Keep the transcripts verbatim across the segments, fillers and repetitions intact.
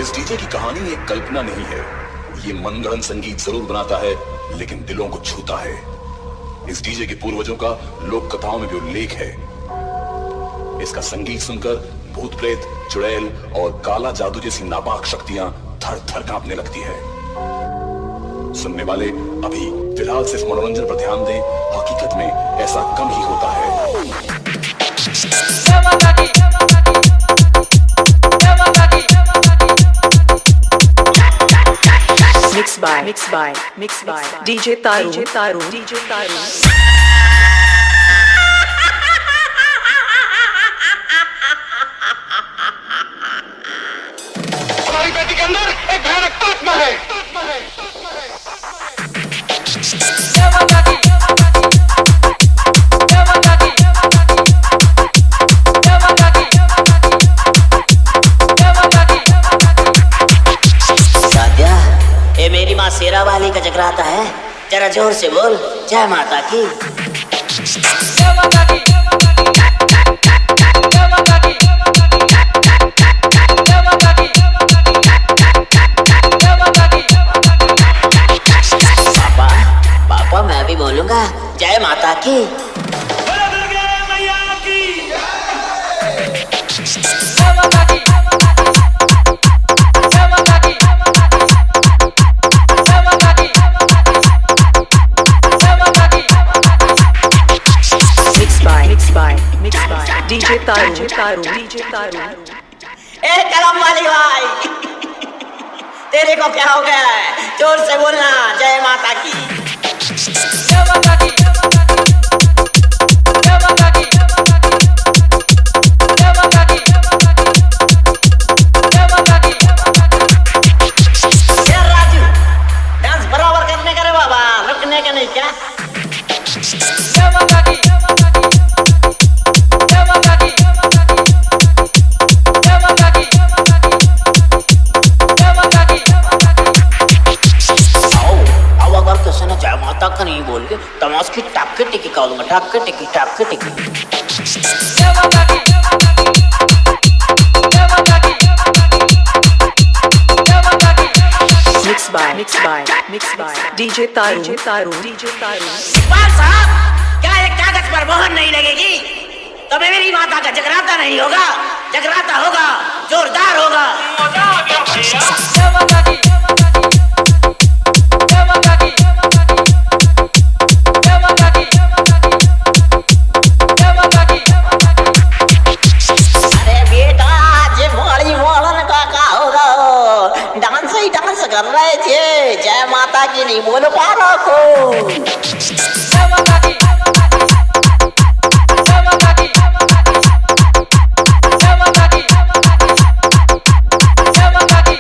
इस डीजे की कहानी एक कल्पना नहीं है। ये मनगढ़ंत संगीत जरूर बनाता है, लेकिन दिलों को छूता है। इस डीजे के पूर्वजों का लोक कथाओं में भी उल्लेख है। इसका संगीत सुनकर भूत प्रेत, चुड़ैल और काला जादू जैसी नापाक शक्तियां थर थर कांपने लगती है। सुनने वाले अभी फिलहाल सिर्फ मनोरंजन पर ध्यान दें, हकीकत में ऐसा कम ही होता है। Mixed by, mixed by, mixed by D J Taru, D J Taru, D J Taru. हमारी बेटी के अंदर एक भयानक आत्मा है। ये मेरी माँ शेरा वाली का जगराता है, जरा जोर से बोल जय माता की। पापा पापा मैं भी बोलूंगा जय माता की। D J Taru, D J Taru, D J Taru. ए कलम वाली भाई, तेरे को क्या हो गया है? जोर से बोलना जय माता की। जय माता की, जय माता की, जय माता की, जय माता की। यार राजू, डांस बराबर करने का रे बाबा, रुकने का नहीं क्या? जय माता की, का नहीं बोल के तमाश की टाप के टिकी कहूंगा, टाप के टिकी, टाप के टिकी। Mixed by, mixed by, mixed by D J Taru, D J Taru, D J Taru. Iqbal साहब, क्या एक कागज पर मोहर नहीं लगेगी तो मेरी माता का जगराता नहीं होगा? जगराता होगा, जोरदार होगा। कर रहे थे जय माता की नहीं बोल पा रहा को। जय माता की, जय माता की, जय माता की, जय माता की।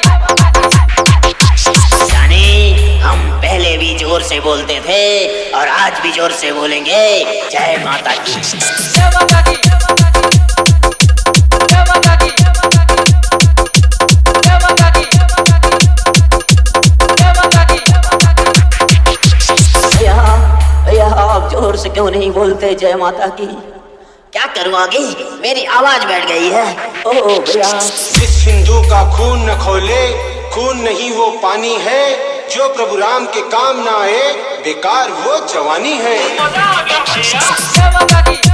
यानी हम पहले भी जोर से बोलते थे और आज भी जोर से बोलेंगे जय माता की। जय माता की, जय माता की, जोर से क्यों नहीं बोलते जय माता की? क्या करूं आगे, मेरी आवाज बैठ गई है। ओ भैया, जिस सिंधु का खून न खोले, खून नहीं वो पानी है, जो प्रभु राम के काम ना आए, बेकार वो जवानी है। जय माता की।